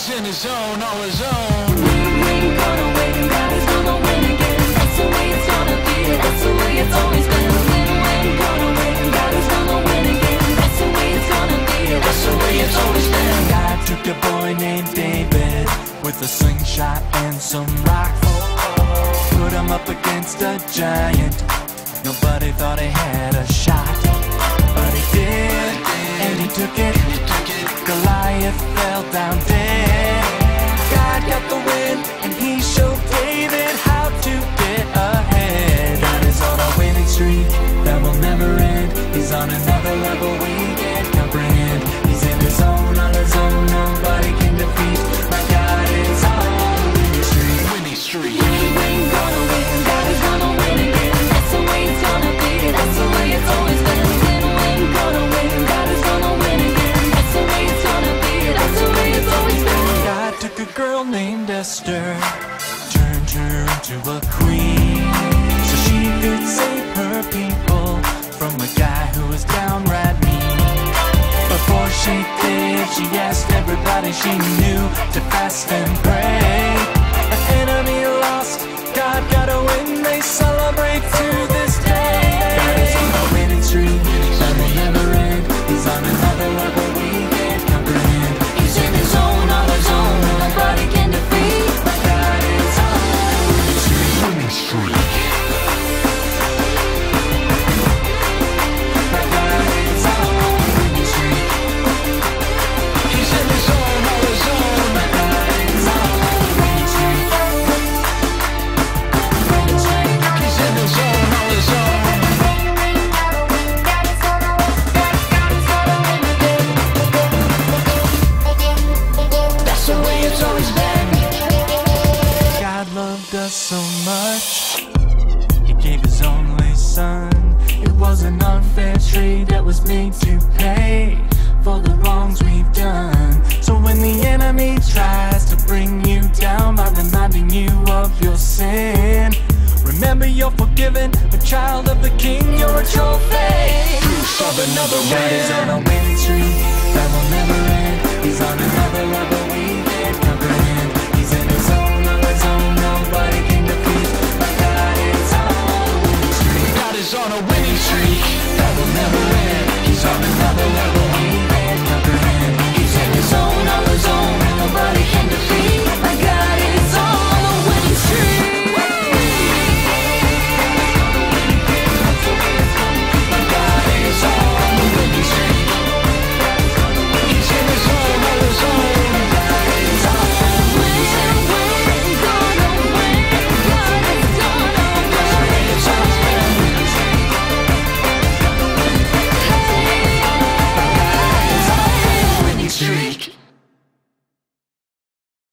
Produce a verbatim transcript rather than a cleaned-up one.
He's in his zone, all his own. Win, win, gonna win, God is gonna win again. That's the way it's gonna be, that's the way it's always been. Win, win, gonna win, God is gonna win again. That's the way it's gonna be, that's the way it's always been. God took a boy named David with a slingshot and some rocks, put him up against a giant. Nobody thought he had a shot, but he did, and he took it. Goliath fell down dead. God got the win, and he showed David how to get ahead. God is on a winning streak that will never end. He's on another level we can't comprehend. He's in his own, on his own, nobody can defeat. My God is on a winning streak. Winning streak. Win, win, gonna win, God is gonna win again. That's the way it's gonna be, that's the way it's always been. Win, win, gonna win, God is gonna win again. That's the way it's gonna be, that's the way it's always been. God took a girl named Esther, turned her into a queen, so she could save her people from a guy who was downright mean. Before she did, she asked everybody she knew to fast and pray. An enemy lost, God got a win, they celebrate to this day. God is on a winning streak that will never end. He's on another level we can't comprehend. He's in his own, all his own, nobody can defeat. My God is on a winning streak. Winning streak. My God is on a winning streak. He's in his zone, all his own. My God is on a winning streak. Winning streak. He's in his zone, all his own. That's the way it's always been. God loved us so much, He gave His only Son. It was an unfair trade that was made to pay for the wrongs we've done. So when the enemy tries to bring you down by reminding you of your sin, remember you're forgiven, a child of the King, you're a trophy. Proof of another God is on win. a winning streak that will never end. He's on another level we